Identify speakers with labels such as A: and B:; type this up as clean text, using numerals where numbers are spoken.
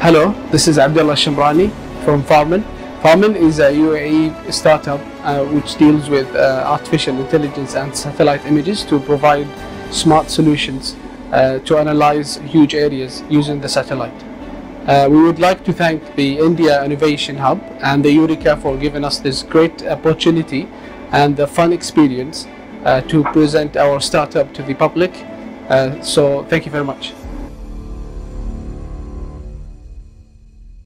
A: Hello, this is Abdullah Shamrani from Farmin. Farmin is a UAE startup which deals with artificial intelligence and satellite images to provide smart solutions to analyze huge areas using the satellite. We would like to thank the India Innovation Hub and the Eureka for giving us this great opportunity and the fun experience to present our startup to the public. So thank you very much.